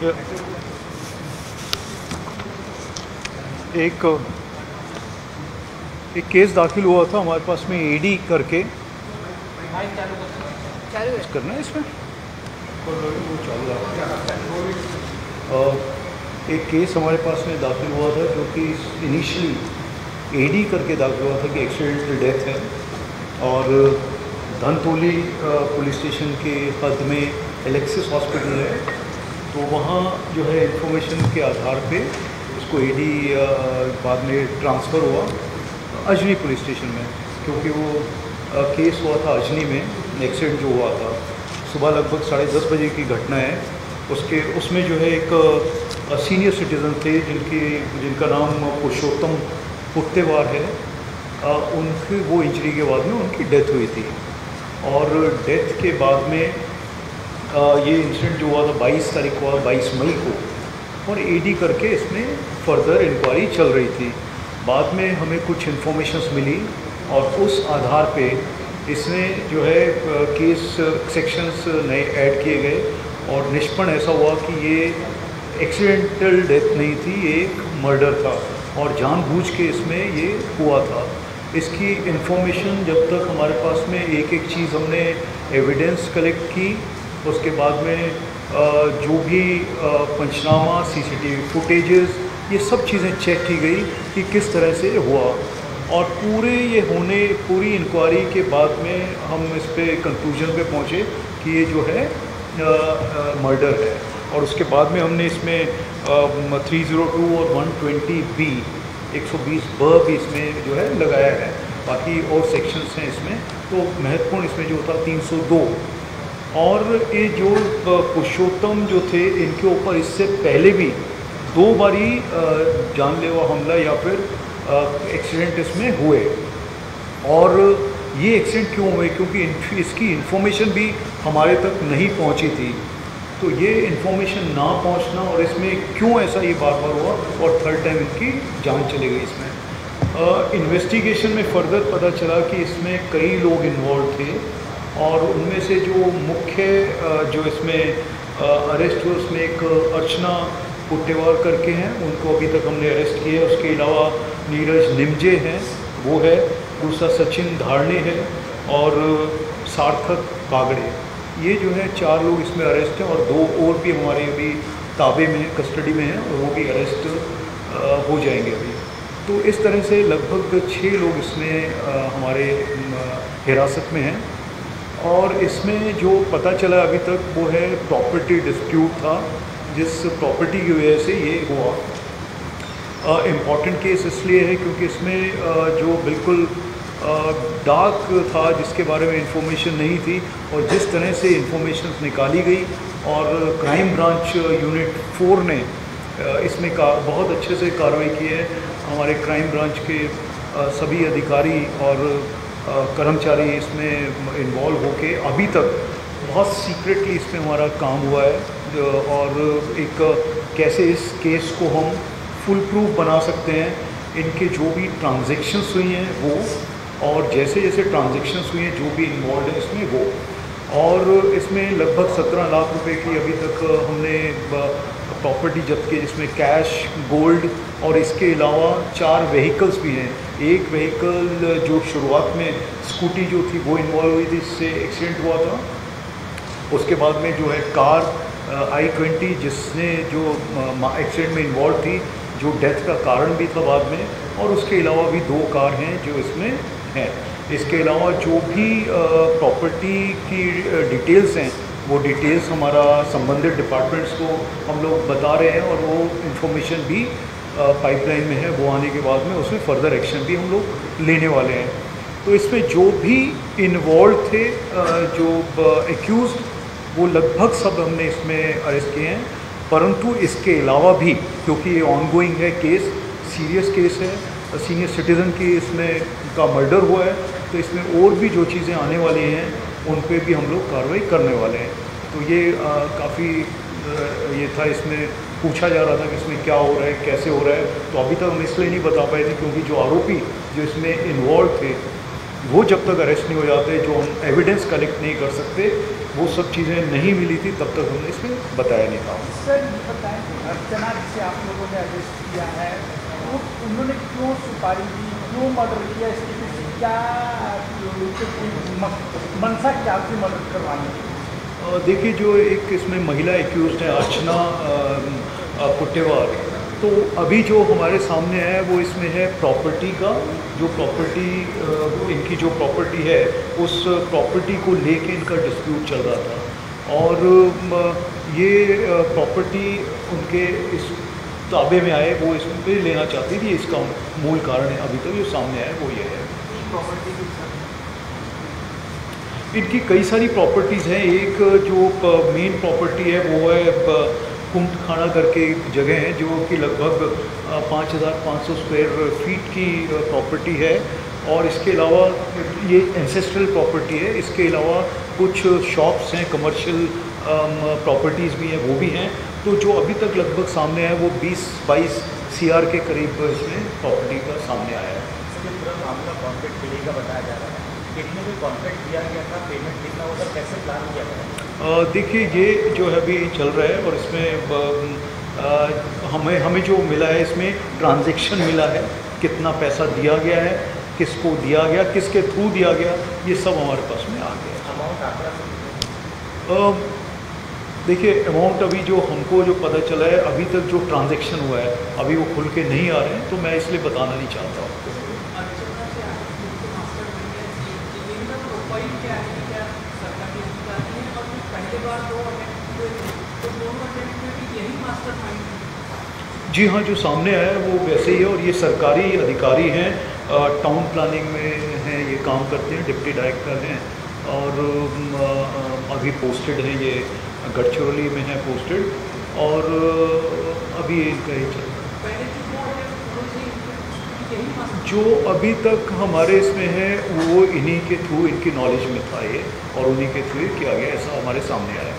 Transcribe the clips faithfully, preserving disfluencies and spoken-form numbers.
एक एक केस दाखिल हुआ था हमारे पास में ईडी करके कुछ करना है इसमें वो चालू रहा। एक केस हमारे पास में दाखिल हुआ था जो कि इनिशियली ईडी करके दाखिल हुआ था कि एक्सीडेंटल डेथ है और धनतोली पुलिस स्टेशन के हद में एलेक्सिस हॉस्पिटल है, तो वहाँ जो है इंफॉर्मेशन के आधार पे उसको ईडी बाद में ट्रांसफ़र हुआ अजनी पुलिस स्टेशन में, क्योंकि वो केस हुआ था अजनी में। एक्सीडेंट जो हुआ था सुबह लगभग साढ़े दस बजे की घटना है। उसके उसमें जो है एक सीनियर सिटीज़न थे जिनकी जिनका नाम पुरुषोत्तम पुट्टेवार है। उनकी वो इंजरी के बाद में उनकी डेथ हुई थी और डेथ के बाद में ये इंसिडेंट जो हुआ था बाईस तारीख को बाईस मई को, और ईडी करके इसमें फर्दर इंक्वायरी चल रही थी। बाद में हमें कुछ इन्फॉर्मेशंस मिली और उस आधार पे इसमें जो है केस सेक्शंस नए ऐड किए गए और निष्पन्न ऐसा हुआ कि ये एक्सीडेंटल डेथ नहीं थी, ये एक मर्डर था और जानबूझ के इसमें ये हुआ था। इसकी इन्फॉर्मेशन जब तक हमारे पास में एक एक चीज़ हमने एविडेंस कलेक्ट की, उसके बाद में जो भी पंचनामा, सीसीटीवी फुटेजेस, ये सब चीज़ें चेक की गई कि किस तरह से हुआ, और पूरे ये होने पूरी इंक्वायरी के बाद में हम इस पे कंक्लूजन पे पहुँचे कि ये जो है मर्डर है। और उसके बाद में हमने इसमें थ्री ज़ीरो टू और वन ट्वेंटी बी एक सौ बीस ब भी इसमें जो है लगाया है। बाकी और सेक्शंस हैं इसमें, तो महत्वपूर्ण इसमें जो था तीन सौ दो। और ये जो पुरुषोत्तम जो थे इनके ऊपर इससे पहले भी दो बारी जानलेवा हमला या फिर एक्सीडेंट इसमें हुए। और ये एक्सीडेंट क्यों हुए? क्योंकि इसकी इन्फॉर्मेशन भी हमारे तक नहीं पहुंची थी। तो ये इन्फॉर्मेशन ना पहुंचना और इसमें क्यों ऐसा ये बार बार हुआ और थर्ड टाइम इनकी जांच चली गई इसमें। इन्वेस्टिगेशन में फर्दर पता चला कि इसमें कई लोग इन्वॉल्व थे और उनमें से जो मुख्य जो इसमें अरेस्ट हुए उसमें एक अर्चना पुट्टेवार करके हैं, उनको अभी तक हमने अरेस्ट किया है। उसके अलावा नीरज निमजे हैं, वो है, दूसरा सचिन धारणे है और सार्थक बागड़े। ये जो है चार लोग इसमें अरेस्ट हैं और दो और भी हमारे अभी ताबे में हैं, कस्टडी में हैं, और वो भी अरेस्ट हो जाएंगे अभी। तो इस तरह से लगभग छः लोग इसमें हमारे हिरासत में हैं। और इसमें जो पता चला अभी तक वो है प्रॉपर्टी डिस्प्यूट था, जिस प्रॉपर्टी की वजह से ये हुआ। इम्पॉर्टेंट केस इसलिए है क्योंकि इसमें uh, जो बिल्कुल डार्क uh, था, जिसके बारे में इंफॉर्मेशन नहीं थी, और जिस तरह से इंफॉर्मेशन निकाली गई और क्राइम ब्रांच यूनिट फोर ने uh, इसमें का बहुत अच्छे से कार्रवाई की है। हमारे क्राइम ब्रांच के uh, सभी अधिकारी और uh, कर्मचारी इसमें इन्वॉल्व होके अभी तक बहुत सीक्रेटली इसमें हमारा काम हुआ है और एक कैसे इस केस को हम फुल प्रूफ बना सकते हैं। इनके जो भी ट्रांजैक्शंस हुई हैं वो, और जैसे जैसे ट्रांजैक्शंस हुई हैं जो भी इन्वॉल्व है इसमें वो, और इसमें लगभग सत्रह लाख रुपए की अभी तक हमने प्रॉपर्टी जब्त की, जिसमें कैश, गोल्ड और इसके अलावा चार व्हीकल्स भी हैं। एक व्हीकल जो शुरुआत में स्कूटी जो थी वो इन्वॉल्व हुई थी, इससे एक्सीडेंट हुआ था। उसके बाद में जो है कार आई ट्वेंटी जिसने जो एक्सीडेंट में इन्वॉल्व थी, जो डेथ का कारण भी था बाद में, और उसके अलावा भी दो कार हैं जो इसमें हैं। इसके अलावा जो भी प्रॉपर्टी की डिटेल्स हैं वो डिटेल्स हमारा संबंधित डिपार्टमेंट्स को हम लोग बता रहे हैं, और वो इन्फॉर्मेशन भी पाइपलाइन में है। वो आने के बाद में उसमें फर्दर एक्शन भी हम लोग लेने वाले हैं। तो इसमें जो भी इन्वॉल्व थे, जो एक्यूज़, वो लगभग सब हमने इसमें अरेस्ट किए हैं। परंतु इसके अलावा भी, क्योंकि ये ऑनगोइंग है केस, सीरियस केस है, सीनियर सिटीज़न की इसमें का मर्डर हुआ है, तो इसमें और भी जो चीज़ें आने वाली हैं उन पे भी हम लोग कार्रवाई करने वाले हैं। तो ये काफ़ी ये था, इसमें पूछा जा रहा था कि इसमें क्या हो रहा है, कैसे हो रहा है। तो अभी तक हम इसलिए नहीं बता पाए थे क्योंकि जो आरोपी जो इसमें इन्वॉल्व थे वो जब तक अरेस्ट नहीं हो जाते, जो हम एविडेंस कलेक्ट नहीं कर सकते, वो सब चीज़ें नहीं मिली थी, तब तक हमने इसमें बताया नहीं था। सर अर्चना जिसे आप लोगों ने अरेस्ट किया है, वो उन्होंने क्यों सुपारी दी, क्यों मर्डर किया, इसके पीछे क्या मनसा क्या थी मर्डर करवाने की? देखिए, जो एक इसमें महिला एक्यूज है अर्चना पुट्टेवार, तो अभी जो हमारे सामने है वो इसमें है प्रॉपर्टी का, जो प्रॉपर्टी इनकी जो प्रॉपर्टी है उस प्रॉपर्टी को लेके इनका डिस्प्यूट चल रहा था और ये प्रॉपर्टी उनके इस ताबे में आए, वो इसमें लेना चाहती थी। इसका मूल कारण है अभी तक जो सामने आया वो ये है। इनकी कई सारी प्रॉपर्टीज़ हैं। एक जो मेन प्रॉपर्टी है वो है कुंट खाना करके एक जगह है जो कि लगभग पाँच हज़ार पाँच सौ स्क्वायर फीट की प्रॉपर्टी है और इसके अलावा ये एंसेस्ट्रल प्रॉपर्टी है। इसके अलावा कुछ शॉप्स हैं, कमर्शियल प्रॉपर्टीज़ भी हैं, वो भी हैं। तो जो अभी तक लगभग सामने है वो बीस बाईस सी आर के करीब इसमें प्रॉपर्टी का सामने आया है। इसके पूरा मामला कॉन्ट्रैक्ट बिलिंग का बताया जा रहा है, कितने भी कॉन्ट्रैक्ट दिया गया था, पेमेंट कितना होगा, कैसे प्लान किया गया? देखिए, ये जो है अभी चल रहा है और इसमें आ, हमें हमें जो मिला है इसमें ट्रांजैक्शन मिला है, कितना पैसा दिया गया है, किसको दिया गया, किसके थ्रू दिया गया, ये सब हमारे पास में आ गया। अमाउंट आंकड़ा देखिए, अमाउंट अभी जो हमको जो पता चला है, अभी तक जो ट्रांजैक्शन हुआ है अभी वो खुल के नहीं आ रहे हैं, तो मैं इसलिए बताना नहीं चाहता आपको। जी हाँ, जो सामने आया है वो वैसे ही है और ये सरकारी अधिकारी हैं, टाउन प्लानिंग में हैं, ये काम करते हैं, डिप्टी डायरेक्टर हैं और अभी पोस्टेड हैं, ये गढ़चिरौली में है पोस्टेड और अभी इनका ही चल रहा है। जो अभी तक हमारे इसमें है वो इन्हीं के थ्रू, इनकी नॉलेज में था ये और उन्हीं के थ्रू किया गया, ऐसा हमारे सामने आया।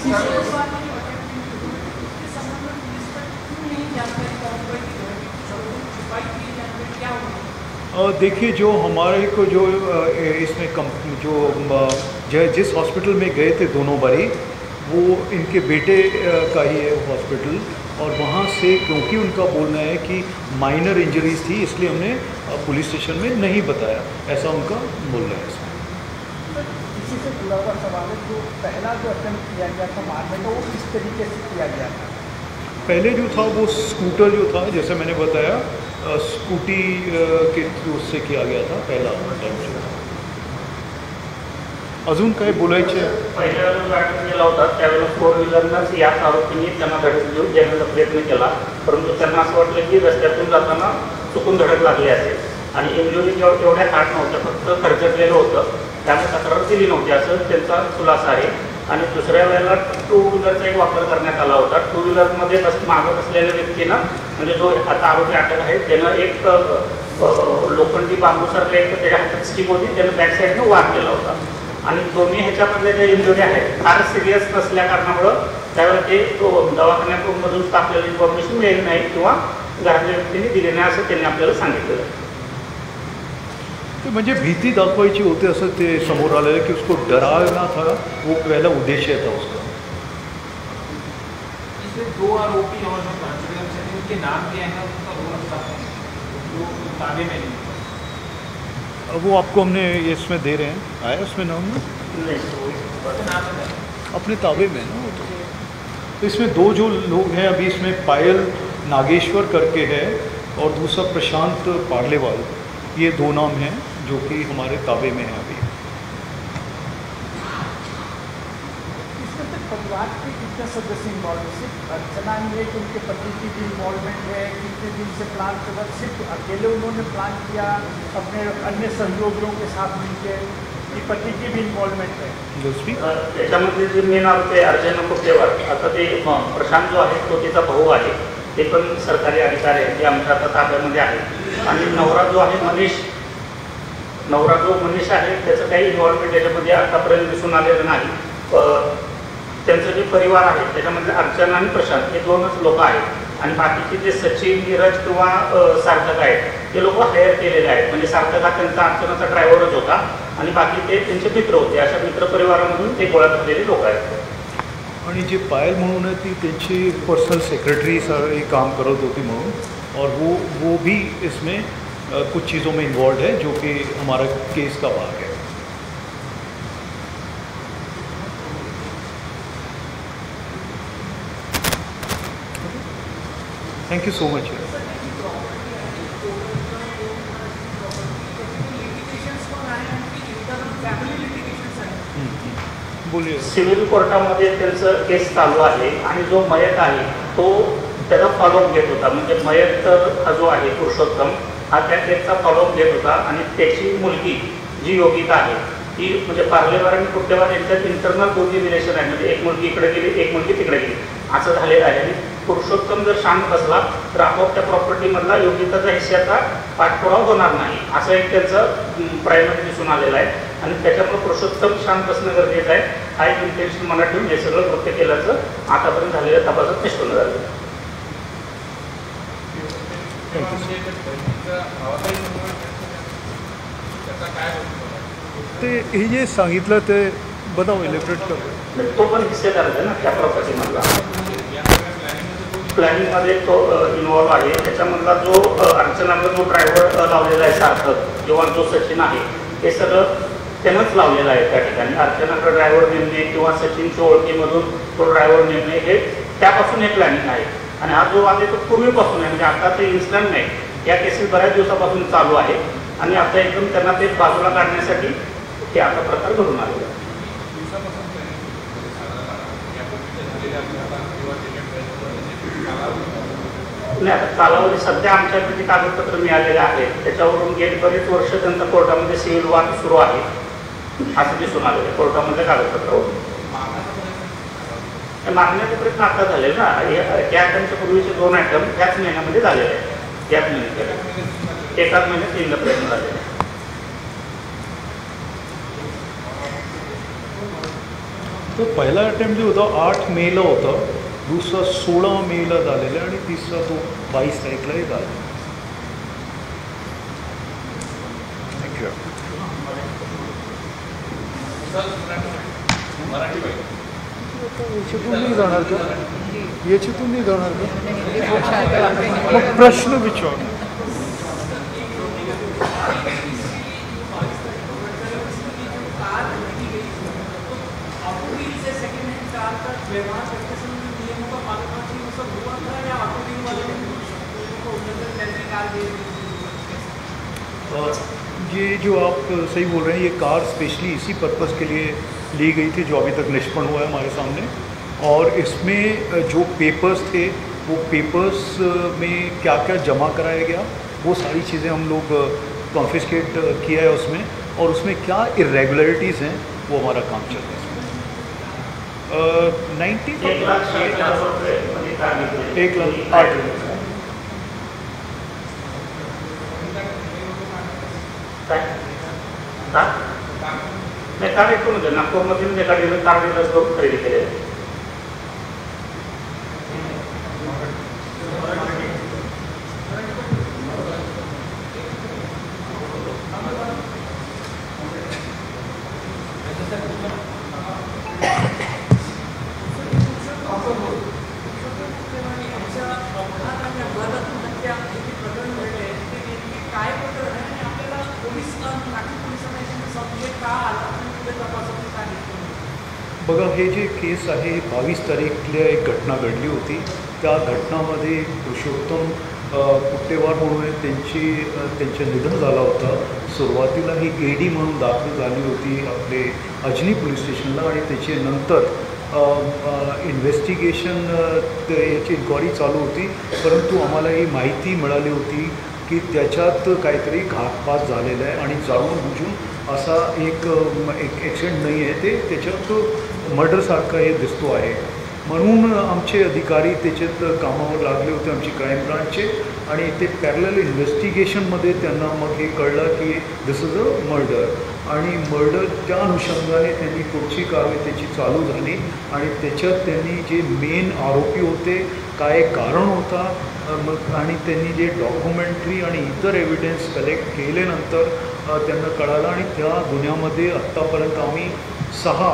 देखिए, जो हमारे को जो इसमें कम जो जिस हॉस्पिटल में गए थे दोनों बारी, वो इनके बेटे का ही है हॉस्पिटल और वहाँ से क्योंकि उनका बोलना है कि माइनर इंजरीज थी इसलिए हमने पुलिस स्टेशन में नहीं बताया, ऐसा उनका बोलना है। इसी से जुड़ा हुआ सवाल है, जो पहला जो अटेम्प्ट किया गया था मारने का, वो किस तरीके से किया गया था? पहले जो था वो स्कूटर जो था, जैसे मैंने बताया, स्कूटी के थ्रू से किया गया था पहला अटेम्प्ट। अजून काय बोलायचे? पहिल्या जो अटॅक केला होता त्यावेळेला फोर व्हीलरनंच या आरोपींनी त्यांना धडक देऊन देण्याचा प्रयत्न केला, परंतु त्यांना असं वाटलं की रस्त्यातून जाताना चुकून धडक लागली असेल आणि इंजुरी एवढ्या हार्ड नव्हत्या, फक्त खरचटलेलं होतं, त्यामुळे तक्रार दिली नव्हती असं त्यांचा खुलासा आहे। आणि दुसऱ्या वेळेला टू व्हीलरचा एक वापर करण्यात आला होता। टू व्हीलरमध्ये बस मागं बसलेल्या व्यक्तीनं, म्हणजे जो आता आरोपी अटक आहे त्यानं एक लोखंडी बांबूसारखं एक त्याच्या हातात स्टिक होती, त्यानं बॅक साईडनं वार केला होता आणि दोन्ही ह्याच्यामध्ये ज्या इंजुरी आहेत फार सिरियस नसल्या कारणामुळं त्यावेळेला ते तो दवाखान्यातून आपल्याला इन्फॉर्मेशन मिळेल नाही किंवा घरातल्या व्यक्तींनी दिली नाही असं त्यांनी आपल्याला सांगितलं। तो म्हणजे भीती दाखवायची होते असं ते समोर आलेलं की उसको डराना था, वो पहला उद्देश्य था उसका। इसमें दो आरोपी और जो कांस्टेबल से उनके नाम क्या है, उनका रोल क्या है, जो ताबे में नहीं? वो आपको हमने इसमें दे रहे हैं, आया उसमें नाम में अपने ताबे में ना वो तो इसमें दो जो लोग हैं अभी इसमें पायल नागेश्वर करके है और दूसरा प्रशांत पार्लेवाल, ये दो नाम हैं जो कि हमारे ताबे में हैं अभी। इसमें परिवार के कितने सदस्य इन्वॉल्व है? सिर्फ अर्चना ही है कि उनके पति की भी इन्वॉल्वमेंट है? कितने दिन से प्लान चला? सिर्फ अकेले उन्होंने प्लान किया अपने अन्य सहयोगियों के साथ मिलकर, कि पति की भी इन्वॉल्वमेंट है? त्याच्यामध्ये जे मेन आरोपी अर्चना पुट्टेवार, आता ते प्रशांत जो आहे तो तिचा भाऊ आहे, ते पण सरकारी अधिकारी आहे, ते आमच्या आता ताब्यामध्ये आहे। आणि नवरा जो आहे मनीष, नवरा जो मनीष आहे त्याचं काही इन्व्हॉल्वमेंट त्याच्यामध्ये आतापर्यंत दिसून आलेलं नाही। त्यांचं जे परिवार आहे त्याच्यामध्ये अर्चना आणि प्रशांत हे दोनच लोक आहेत आणि बाकीचे जे सचिन, नीरज किंवा सार्थक आहेत ते लोक हायर केलेले आहेत, म्हणजे सार्थक हा त्यांचा अर्चनाचा ड्रायव्हरच होता आणि बाकी ते त्यांचे मित्र होते, अशा मित्र परिवारामधून ते गोळा झालेले लोक आहेत। आणि जे पायल म्हणून है ती त्यांची पर्सनल सेक्रेटरी सारी काम करत होती म्हणून, और वो वो भी इसमें आ, कुछ चीज़ों में इन्वॉल्व है जो कि हमारा केस का भाग है। Thank you so much. बोलिए। सिव्हिल कोर्टामध्ये त्यांचं केस चालू आहे आणि जो मयत आहे तो त्याचा फॉलोअप घेत होता, म्हणजे मयत हा जो आहे पुरुषोत्तम हा त्या केसचा फॉलोअप घेत होता आणि त्याची मुलगी जी योगिता आहे ती म्हणजे पार्लेवार आणि कुट्टेवार यांच्यात इंटरनल दोन्ही रिलेशन आहे, म्हणजे एक मुलगी इकडे गेली एक मुलगी तिकडे गेली असं झालेलं आहे। आणि पुरुषोत्तम जर शांत बसला तर आपोआप त्या प्रॉपर्टीमधला योगिताचा हिस्साचा पाठपुरावा होणार नाही असं एक त्याचं प्रायमरी दिसून आलेलं आहे आणि त्याच्यामुळे पुरुषोत्तम शांत बसणं गरजेचं आहे। हा एक इंटेन्शन मनात ठेवून हे सगळं कृत्य केल्याचं आतापर्यंत झालेल्या तपासात निष्पन्न झालं। ते हे जे सांगितलं ते बताओ, इलेबरेट कर। तो पण हिस्सेदार आहे ना त्या प्रॉपर्टीमधला, प्लॅनिंगमध्ये तो इन्व्हॉल्व आहे। त्याच्यामधला जो अर्चनाला जो ड्रायव्हर लावलेला आहे सार्थक किंवा जो सचिन आहे हे सगळं त्यानंच लावलेलं आहे त्या ठिकाणी। अर्चनाकडे ड्रायव्हर नेमणे किंवा सचिनच्या ओळखीमधून तो ड्रायव्हर नेमणे हे त्यापासून एक प्लॅनिंग आहे आणि हा जो आहे तो पूर्वीपासून आहे, म्हणजे आता ते इन्स्टंट नाही, या केसेस बऱ्याच दिवसापासून चालू आहे आणि आता एकदम त्यांना ते बाजूला काढण्यासाठी हे आता प्रकार घडून आलेला आहे। नाही, आता कालावधी सध्या आमच्याकडे जे कागदपत्र मिळालेले आहेत त्याच्यावरून गेली बरेच वर्ष त्यांचा कोर्टामध्ये सिव्हिल वाद सुरू आहे असं दिसून आलेलं आहे कोर्टामधल्या कागदपत्रावरून। मागण्याचे प्रयत्न आता झाले ना, त्या आयटमच्या पूर्वीचे दोन आयटम त्याच महिन्यामध्ये झालेले आहेत, याच महिन्यात एकाच महिन्यात तीनदा प्रयत्न झालेले आहे। तो पहिला अटेम्प्ट जो होता आठ मेला होता, दूसरा सोळा मेला झालेला आणि तिसरा तो बावीस तारीखलाही झाला। थँक्यू। याच्यातून नाही जाणार का? याच्यातून नाही जाणार का? मग प्रश्न विचार। ये जो आप सही बोल रहे हैं, ये कार स्पेशली इसी पर्पस के लिए ली गई थी जो अभी तक निष्पन्न हुआ है हमारे सामने, और इसमें जो पेपर्स थे वो पेपर्स में क्या क्या जमा कराया गया वो सारी चीज़ें हम लोग कॉन्फिस्केट किया है उसमें, और उसमें क्या इरेगुलरिटीज़ हैं वो हमारा काम चल रहा है इसमें। नाइन्टी एक लाख एक लाख आठ नाही, कार एकूण होते नागपूरमधील एका डीलर कार डीलर्स करून खरेदी केलेली आहे। बघा, हे जे केस आहे बावीस तारीखला एक घटना घडली होती, त्या घटनामध्ये पुरुषोत्तम कुट्टेवार म्हणून त्यांची त्यांचं निधन झालं होतं। सुरुवातीला ही ए डी म्हणून दाखल झाली होती आपले अजनी पोलीस स्टेशनला आणि त्याच्यानंतर इन्व्हेस्टिगेशन याची इन्क्वायरी चालू होती, परंतु आम्हाला ही माहिती मिळाली होती की त्याच्यात काहीतरी घातपात झालेला आहे आणि जाणून बुजून असा एक एक ॲक्सिडेंट नाही आहे, ते त्याच्यात मर्डरसारखं हे दिसतो आहे। म्हणून आमचे अधिकारी त्याच्यात कामावर लागले होते, आमची क्राईम ब्रांचचे, आणि ते पॅरलल इन्व्हेस्टिगेशनमध्ये त्यांना मग हे कळलं की दिस इज अ मर्डर, आणि मर्डरच्या अनुषंगाने त्यांनी पुढची कारवाई त्याची चालू झाली आणि त्याच्यात त्यांनी जे मेन आरोपी होते, काय कारण होता, मग आणि त्यांनी जे डॉक्युमेंटरी आणि इतर एव्हिडन्स कलेक्ट केल्यानंतर त्यांना कळालं आणि त्या गुन्ह्यामध्ये आत्तापर्यंत आम्ही सहा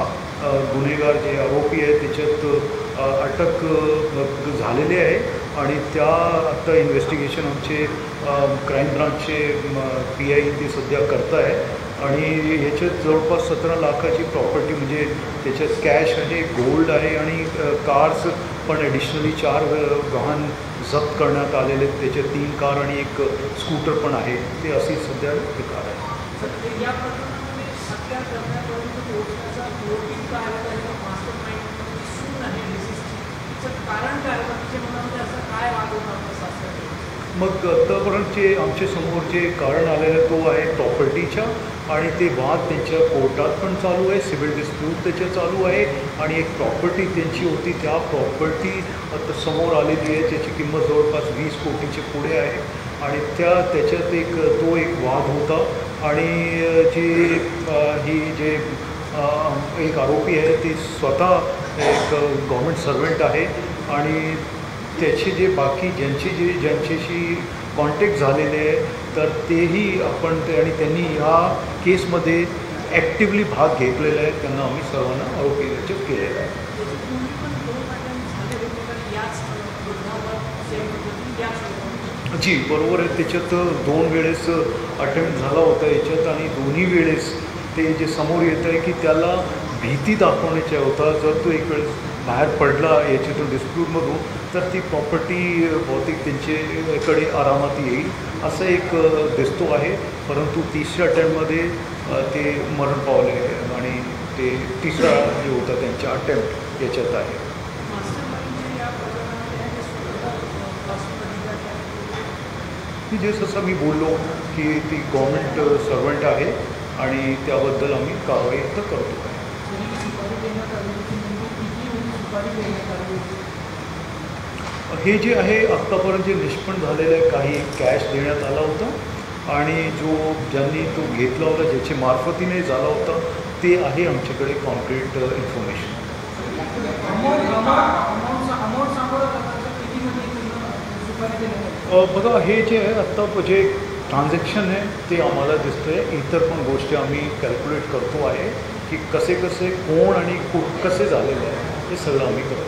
गुन्हेगार जे आरोपी आहेत त्याच्यात अटक झालेली आहे आणि त्या आता इन्व्हेस्टिगेशन आमचे क्राईम ब्रांचचे पी आय ते सध्या करत आहे आणि ह्याच्यात जवळपास सतरा लाखाची प्रॉपर्टी म्हणजे त्याच्यात कॅश आहे, गोल्ड आहे आणि कार्स पण ॲडिशनली चार वाहन जप्त करण्यात आलेले आहेत. त्याच्यात तीन कार आणि एक स्कूटर पण आहे. ते अशी सध्या कार आहे. या प्रकरणामध्ये हत्या करण्यापर्यंत पोहोचण्याचा मोटिव्ह काय होता किंवा मास्टर माइंड सून आहे डिसीजची तिचं कारण काय होतं, तिच्या मनामध्ये असं काय वाद होता आपल्या सासऱ्याकडे? मग आत्तापर्यंत जे आमच्या समोर जे कारण आलेलं तो आहे प्रॉपर्टीच्या आणि ते वाद त्यांच्या कोर्टात पण चालू आहे, सिव्हिल डिस्प्यूट त्याच्या चालू आहे आणि एक प्रॉपर्टी त्यांची होती त्या प्रॉपर्टी आता समोर आलेली आहे त्याची किंमत जवळपास वीस कोटीचे पुढे आहे आणि त्या त्याच्यात एक तो एक वाद होता आणि जी ही जे एक आरोपी आहे ती स्वतः एक गव्हर्मेंट सर्वंट आहे आणि त्याचे जे बाकी ज्यांचे जे ज्यांच्याशी कॉन्टॅक्ट झालेले आहे तर तेही आपण ते आणि त्यांनी ह्या केसमध्ये ॲक्टिवली भाग घेतलेला आहे. त्यांना आम्ही सर्वांना आरोपी रचित केलेला आहे. जी बरोबर आहे. त्याच्यात दोन वेळेस अटेम्प्ट झाला होता याच्यात आणि दोन्ही वेळेस ते जे समोर येतं आहे की त्याला भीती दाखवण्याचा होता. जर तो एक वेळेस बाहेर पडला याच्यातून डिस्प्यूटमधून तर ती प्रॉपर्टी बहुतेक त्यांच्याकडे आरामात येईल असं एक दिसतो आहे. परंतु तिसऱ्या अटेम्प्टमध्ये ते मरण पावले आणि ते तिसरा जे होता त्यांच्या अटेम्प्ट याच्यात आहे. जे जसं मी बोललो की ती गव्हर्मेंट सर्वंट आहे आणि त्याबद्दल आम्ही कारवाई तर करतो आहे. हे जे आहे आत्तापर्यंत जे निष्पन्न झालेलं आहे काही कॅश देण्यात आला होता आणि जो ज्यांनी तो घेतला होता ज्याच्या मार्फतीने झाला होता ते आहे आमच्याकडे कॉन्क्रीट इन्फॉर्मेशन. बघा हे जे आहे आत्ता जे ट्रान्झॅक्शन आहे ते आम्हाला दिसतं आहे. इतर पण गोष्टी आम्ही कॅल्क्युलेट करतो आहे की कसे कसे कोण आणि कसे झालेले आहे हे सगळं आम्ही करतो.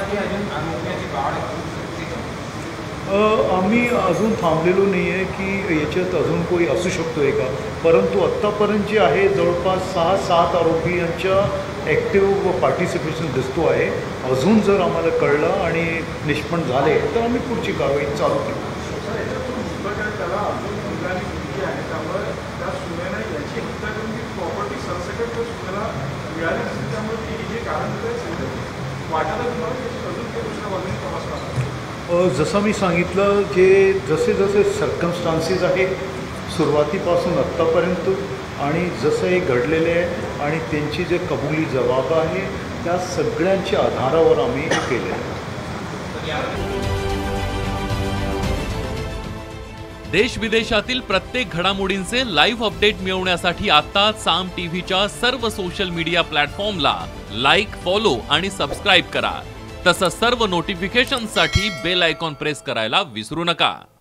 आम्ही अजून थांबलेलो नाही आहे की याच्यात अजून कोणी असू शकतो आहे का, परंतु आत्तापर्यंत जे आहे जवळपास सहा सात आरोपी यांच्या ॲक्टिव्ह पार्टिसिपेशन दिसतो आहे. अजून जर आम्हाला कळलं आणि निष्पन्न झाले तर आम्ही पुढची कारवाई चालू करू. जसं मी सांगितलं जे जसे जसे सर्कमस्टान्सेस आहेत सुरुवातीपासून आत्तापर्यंत आणि जसं हे घडलेले आहे आणि त्यांची जे कबुली जबाब आहे त्या सगळ्यांच्या आधारावर आम्ही हे केलेलं आहे. देश विदेशातील प्रत्येक घडामोडींचे लाईव्ह अपडेट मिळवण्यासाठी आता साम टीव्हीच्या सर्व सोशल मीडिया प्लॅटफॉर्मला लाईक, फॉलो आणि सबस्क्राईब करा. तसंच सर्व नोटिफिकेशनसाठी बेल आयकॉन प्रेस करायला विसरू नका.